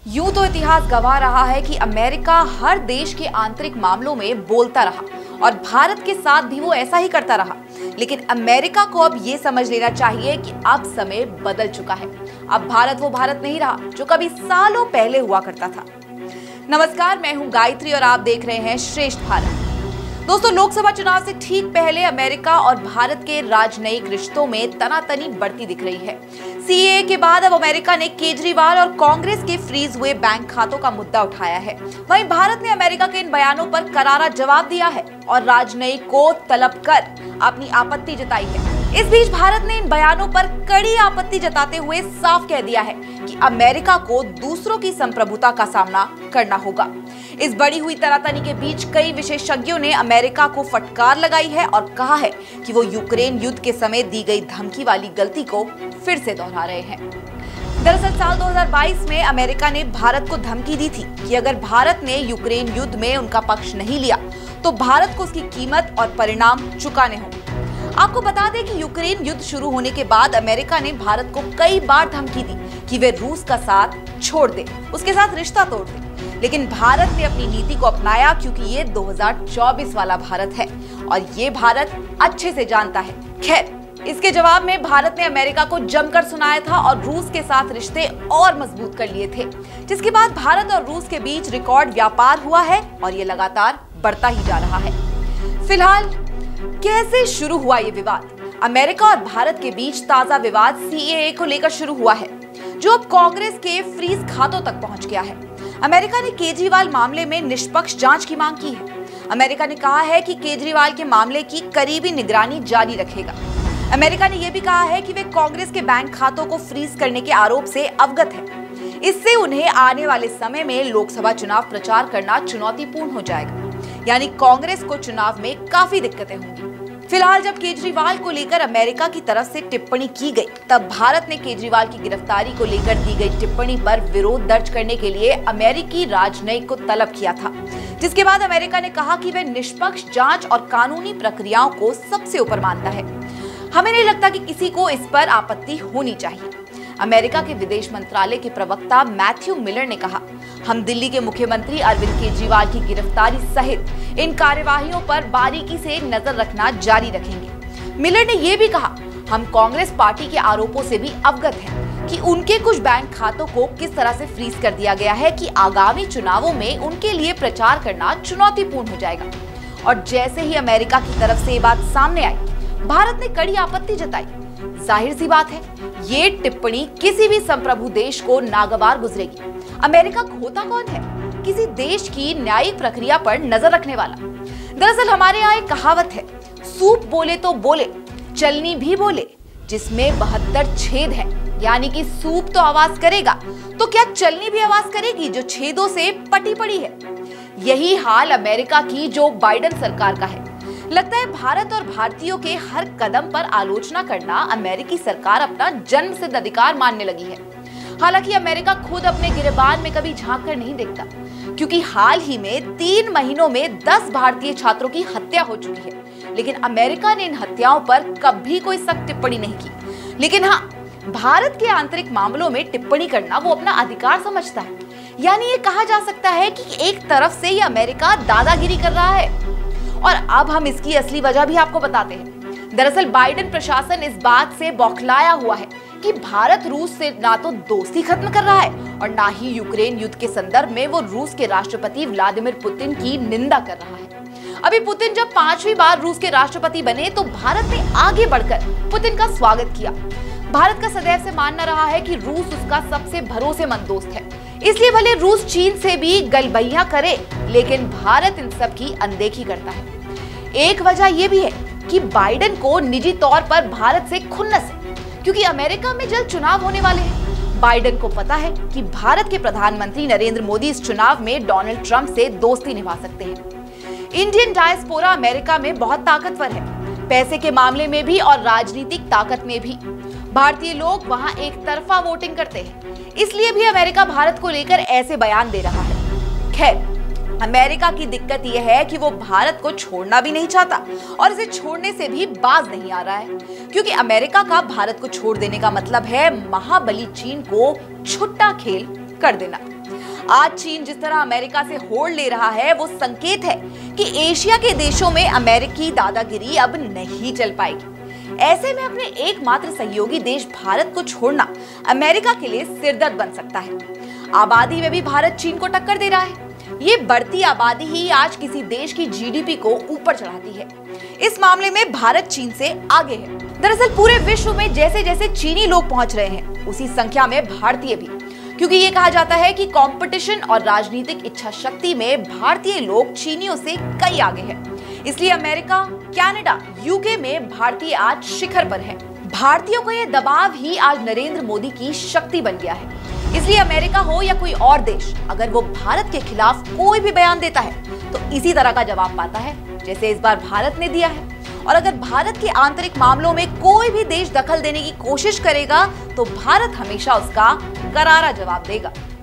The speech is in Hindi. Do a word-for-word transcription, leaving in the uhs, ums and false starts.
यूं तो इतिहास गवाह रहा है कि अमेरिका हर देश के आंतरिक मामलों में बोलता रहा और भारत के साथ भी वो ऐसा ही करता रहा। लेकिन अमेरिका को अब ये समझ लेना चाहिए कि अब समय बदल चुका है। अब भारत वो भारत नहीं रहा जो कभी सालों पहले हुआ करता था। नमस्कार, मैं हूं गायत्री और आप देख रहे हैं श्रेष्ठ भारत। दोस्तों, लोकसभा चुनाव से ठीक पहले अमेरिका और भारत के राजनयिक रिश्तों में तनातनी बढ़ती दिख रही है। सीएए के बाद अब अमेरिका ने केजरीवाल और कांग्रेस के फ्रीज हुए बैंक खातों का मुद्दा उठाया है। वहीं भारत ने अमेरिका के इन बयानों पर करारा जवाब दिया है और राजनयिक को तलब कर अपनी आपत्ति जताई है। इस बीच भारत ने इन बयानों पर कड़ी आपत्ति जताते हुए साफ कह दिया है कि अमेरिका को दूसरों की संप्रभुता का सामना करना होगा। इस बढ़ी हुई तनातनी के बीच कई विशेषज्ञों ने अमेरिका को फटकार लगाई है और कहा है कि वो यूक्रेन युद्ध के समय दी गई धमकी वाली गलती को फिर से दोहरा रहे हैं। दरअसल साल दो हज़ार बाईस में अमेरिका ने भारत को धमकी दी थी कि अगर भारत ने यूक्रेन युद्ध में उनका पक्ष नहीं लिया तो भारत को उसकी कीमत और परिणाम चुकाने होंगे। आपको बता दें कि यूक्रेन युद्ध शुरू होने के बाद अमेरिका ने भारत को कई बार धमकी दी कि वे रूस का साथ छोड़ दे, उसके साथ रिश्ता तोड़ दे। लेकिन भारत ने अपनी नीति को अपनाया क्योंकि ये दो हज़ार चौबीस वाला भारत है और ये भारत अच्छे से जानता है। खैर, इसके जवाब में भारत ने अमेरिका को जमकर सुनाया था और रूस के साथ रिश्ते और मजबूत कर लिए थे, जिसके बाद भारत और रूस के बीच रिकॉर्ड व्यापार हुआ है और ये लगातार बढ़ता ही जा रहा है। फिलहाल कैसे शुरू हुआ ये विवाद? अमेरिका और भारत के बीच ताजा विवाद सीएए को लेकर शुरू हुआ है, जो अब कांग्रेस के फ्रीज खातों तक पहुंच गया है। अमेरिका ने केजरीवाल मामले में निष्पक्ष जांच की मांग की है। अमेरिका ने कहा है कि केजरीवाल के मामले की करीबी निगरानी जारी रखेगा। अमेरिका ने यह भी कहा है कि वे कांग्रेस के बैंक खातों को फ्रीज करने के आरोप से अवगत है। इससे उन्हें आने वाले समय में लोकसभा चुनाव प्रचार करना चुनौतीपूर्ण हो जाएगा, यानी कांग्रेस को चुनाव में काफी दिक्कतें होंगी। फिलहाल जब केजरीवाल को लेकर अमेरिका की तरफ से टिप्पणी की गई, तब भारत ने केजरीवाल की गिरफ्तारी को लेकर दी गई टिप्पणी पर विरोध दर्ज करने के लिए अमेरिकी राजनयिक को तलब किया था, जिसके बाद अमेरिका ने कहा कि वह निष्पक्ष जांच और कानूनी प्रक्रियाओं को सबसे ऊपर मानता है। हमें नहीं लगता कि किसी को इस पर आपत्ति होनी चाहिए। अमेरिका के विदेश मंत्रालय के प्रवक्ता मैथ्यू मिलर ने कहा, हम दिल्ली के मुख्यमंत्री अरविंद केजरीवाल की गिरफ्तारी सहित इन कार्यवाहियों पर बारीकी से नजर रखना जारी रखेंगे। मिलर ने यह भी कहा, हम कांग्रेस पार्टी के आरोपों से भी अवगत हैं कि उनके कुछ बैंक खातों को किस तरह से फ्रीज कर दिया गया है कि आगामी चुनावों में उनके लिए प्रचार करना चुनौतीपूर्ण हो जाएगा। और जैसे ही अमेरिका की तरफ से ये बात सामने आई, भारत ने कड़ी आपत्ति जताई। जाहिर सी बात है, ये टिप्पणी किसी भी संप्रभु देश को नागवार गुजरेगी। अमेरिका होता कौन है? किसी देश की न्यायिक प्रक्रिया पर नजर रखने वाला। दरअसल हमारे यहाँ एक कहावत है, सूप बोले तो बोले, चलनी भी बोले, जिसमें बहत्तर छेद हैं। यानी कि सूप तो आवाज करेगा, तो क्या चलनी भी आवाज करेगी जो छेदों से पटी पड़ी है? यही हाल अमेरिका की जो बाइडेन सरकार का है। लगता है भारत और भारतीयों के हर कदम पर आलोचना करना अमेरिकी सरकार अपना जन्मसिद्ध अधिकार मानने लगी है। हालांकि अमेरिका खुद अपने गिरेबान में कभी झांक कर नहीं देखता, क्योंकि हाल ही में तीन महीनों में दस भारतीय छात्रों की हत्या हो चुकी है। लेकिन अमेरिका ने इन हत्याओं पर कभी कोई सख्त टिप्पणी नहीं की। लेकिन हाँ, भारत के आंतरिक मामलों में टिप्पणी करना वो अपना अधिकार समझता है। यानी ये कहा जा सकता है कि एक तरफ से ये अमेरिका दादागिरी कर रहा है। और अब हम इसकी असली वजह भी आपको बताते हैं। दरअसल बाइडेन प्रशासन इस बात से बौखलाया हुआ है कि भारत रूस से ना तो दोस्ती खत्म कर रहा है और ना ही यूक्रेन युद्ध के संदर्भ में वो रूस के राष्ट्रपति व्लादिमीर पुतिन की निंदा कर रहा है। अभी पुतिन जब पांचवी बार रूस के राष्ट्रपति बने तो भारत ने आगे बढ़कर पुतिन का स्वागत किया। भारत का सदैव से मानना रहा है कि रूस उसका सबसे भरोसेमंद दोस्त है, इसलिए भले रूस चीन से भी गलबैया करे, लेकिन भारत इन सब की अनदेखी करता है। एक वजह यह भी है कि बाइडेन को निजी तौर पर भारत से खुन्नस है, क्योंकि अमेरिका में जल्द चुनाव होने वाले हैं। बाइडेन को पता है कि भारत के प्रधानमंत्री नरेंद्र मोदी इस चुनाव में डोनाल्ड ट्रंप से दोस्ती निभा सकते हैं। इंडियन डायस्पोरा अमेरिका में बहुत ताकतवर है, पैसे के मामले में भी और राजनीतिक ताकत में भी। भारतीय लोग वहां एक तरफा वोटिंग करते हैं, इसलिए भी अमेरिका भारत को लेकर ऐसे बयान दे रहा है। खैर, अमेरिका की दिक्कत यह है कि वो भारत को छोड़ना भी नहीं चाहता और इसे छोड़ने से भी बाज नहीं आ रहा है, क्योंकि अमेरिका का भारत को छोड़ देने का मतलब है महाबली चीन को छुट्टा खेल कर देना। आज चीन जिस तरह अमेरिका से होड़ ले रहा है, वो संकेत है कि एशिया के देशों में अमेरिकी दादागिरी अब नहीं चल पाएगी। ऐसे में अपने एकमात्र सहयोगी देश भारत को छोड़ना अमेरिका के लिए सिरदर्द बन सकता है। आबादी में भी भारत चीन को टक्कर दे रहा है। ये बढ़ती आबादी ही आज किसी देश की जीडीपी को ऊपर चढ़ाती है। इस मामले में भारत चीन से आगे है। दरअसल पूरे विश्व में जैसे जैसे चीनी लोग पहुंच रहे हैं, उसी संख्या में भारतीय भी, क्योंकि ये कहा जाता है कि कंपटीशन और राजनीतिक इच्छा शक्ति में भारतीय लोग चीनियों से कई आगे हैं। इसलिए अमेरिका, कनाडा, यूके में भारतीय आज शिखर पर है। भारतीयों का ये दबाव ही आज नरेंद्र मोदी की शक्ति बन गया है। इसलिए अमेरिका हो या कोई और देश, अगर वो भारत के खिलाफ कोई भी बयान देता है तो इसी तरह का जवाब पाता है जैसे इस बार भारत ने दिया है। और अगर भारत के आंतरिक मामलों में कोई भी देश दखल देने की कोशिश करेगा तो भारत हमेशा उसका करारा जवाब देगा।